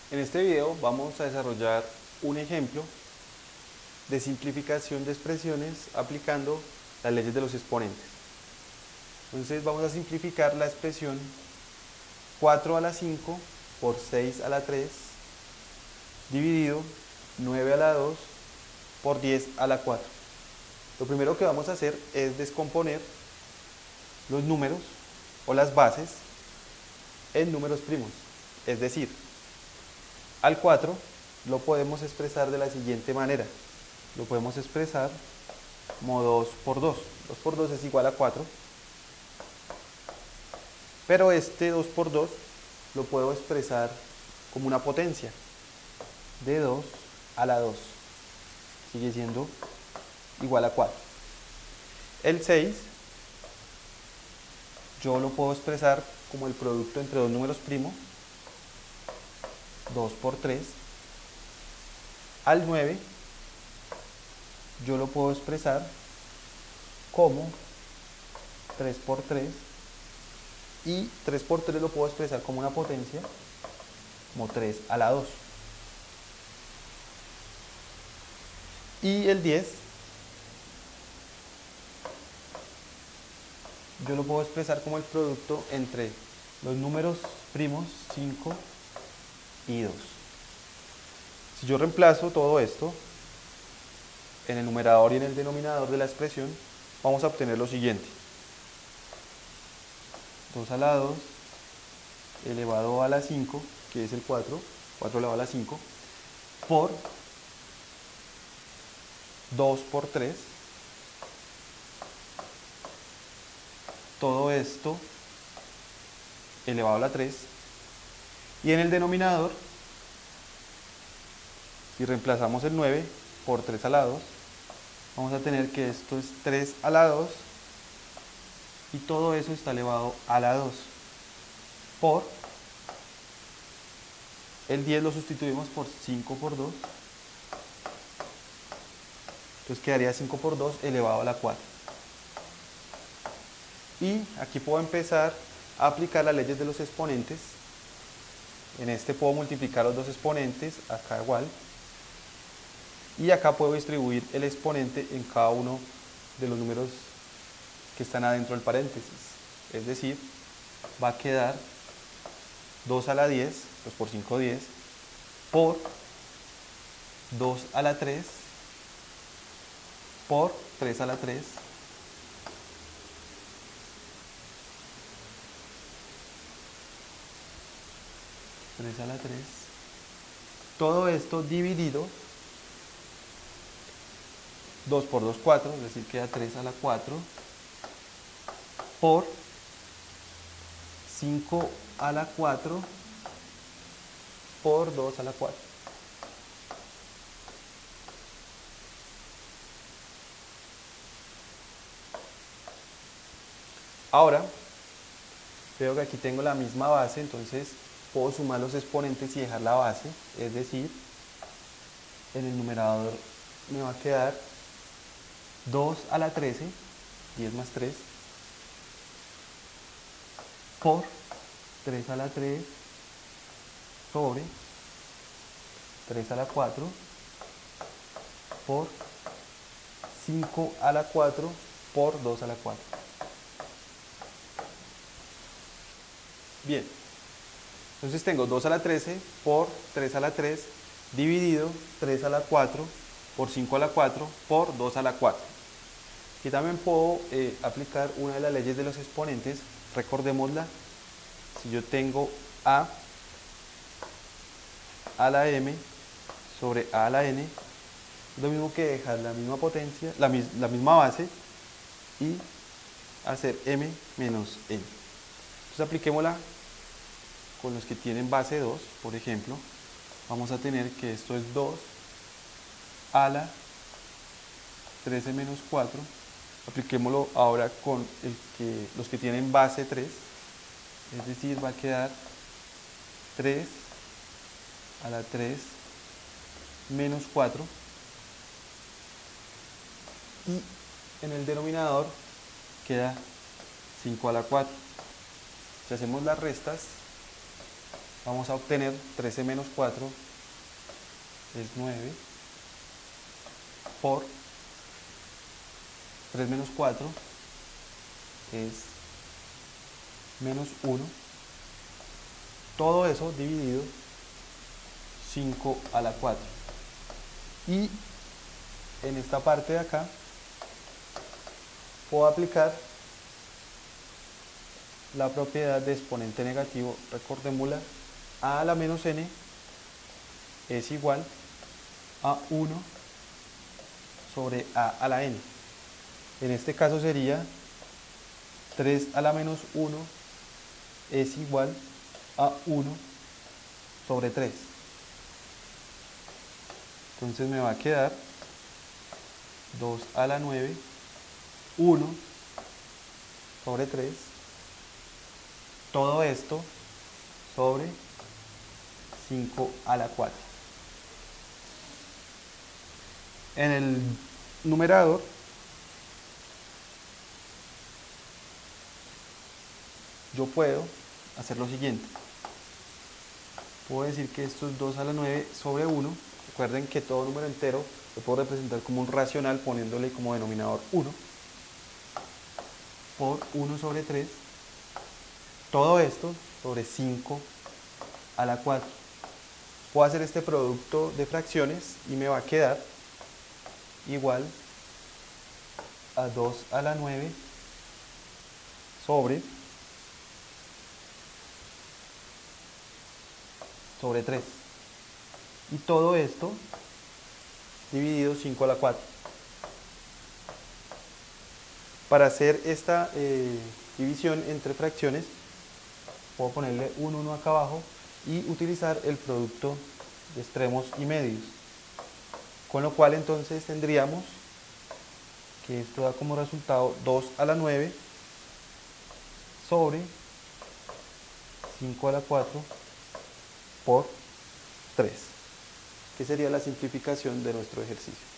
En este video vamos a desarrollar un ejemplo de simplificación de expresiones aplicando las leyes de los exponentes. Entonces vamos a simplificar la expresión 4 a la 5 por 6 a la 3 dividido 9 a la 2 por 10 a la 4. Lo primero que vamos a hacer es descomponer los números o las bases en números primos. Es decir, al 4 lo podemos expresar de la siguiente manera. Lo podemos expresar como 2 por 2. 2 por 2 es igual a 4. Pero este 2 por 2 lo puedo expresar como una potencia de 2 a la 2. Sigue siendo igual a 4. El 6 yo lo puedo expresar como el producto entre dos números primos, 2 por 3. Al 9 yo lo puedo expresar como 3 por 3. Y 3 por 3 lo puedo expresar como una potencia, como 3 a la 2. Y el 10 yo lo puedo expresar como el producto entre los números primos 5 y 2. Si yo reemplazo todo esto en el numerador y en el denominador de la expresión, vamos a obtener lo siguiente: 2 a la 2 elevado a la 5, que es el 4 elevado a la 5, por 2 por 3, todo esto elevado a la 3, y en el denominador, si reemplazamos el 9 por 3 a la 2, vamos a tener que esto es 3 a la 2, y todo eso está elevado a la 2, por el 10 lo sustituimos por 5 por 2, entonces quedaría 5 por 2 elevado a la 4. Y aquí puedo empezar a aplicar las leyes de los exponentes. En este puedo multiplicar los dos exponentes, acá igual. Y acá puedo distribuir el exponente en cada uno de los números que están adentro del paréntesis. Es decir, va a quedar 2 a la 10, pues por 5, 10, por 2 a la 3, por 3 a la 3, a la 3, todo esto dividido 2 por 2, 4, es decir, queda 3 a la 4, por 5 a la 4, por 2 a la 4. Ahora, veo que aquí tengo la misma base, entonces puedo sumar los exponentes y dejar la base, es decir, en el numerador me va a quedar 2 a la 13, 10 más 3, por 3 a la 3, sobre 3 a la 4, por 5 a la 4, por 2 a la 4. Bien, entonces tengo 2 a la 13 por 3 a la 3 dividido 3 a la 4 por 5 a la 4 por 2 a la 4. Y también puedo aplicar una de las leyes de los exponentes. Recordémosla. Si yo tengo a la m sobre a la n, es lo mismo que dejar la misma potencia, la misma base, y hacer m menos n. Entonces apliquémosla con los que tienen base 2, por ejemplo. Vamos a tener que esto es 2 a la 13 menos 4. Apliquémoslo ahora con los que tienen base 3, es decir, va a quedar 3 a la 3 menos 4, y en el denominador queda 5 a la 4. Si hacemos las restas, vamos a obtener 13 menos 4 es 9 por 3 menos 4 es menos 1. Todo eso dividido 5 a la 4. Y en esta parte de acá puedo aplicar la propiedad de exponente negativo. Recordémosla, a la menos n es igual a 1 sobre a la n. En este caso sería 3 a la menos 1 es igual a 1 sobre 3. Entonces me va a quedar 2 a la 9, 1 sobre 3, todo esto sobre 5 a la 4. En el numerador yo puedo hacer lo siguiente. Puedo decir que esto es 2 a la 9 sobre 1. Recuerden que todo número entero lo puedo representar como un racional poniéndole como denominador 1 por 1 sobre 3. Todo esto sobre 5 a la 4. Puedo hacer este producto de fracciones y me va a quedar igual a 2 a la 9 sobre 3. Y todo esto dividido 5 a la 4. Para hacer esta división entre fracciones, puedo ponerle un 1 acá abajo y utilizar el producto de extremos y medios. Con lo cual entonces tendríamos que esto da como resultado 2 a la 9 sobre 5 a la 4 por 3, que sería la simplificación de nuestro ejercicio.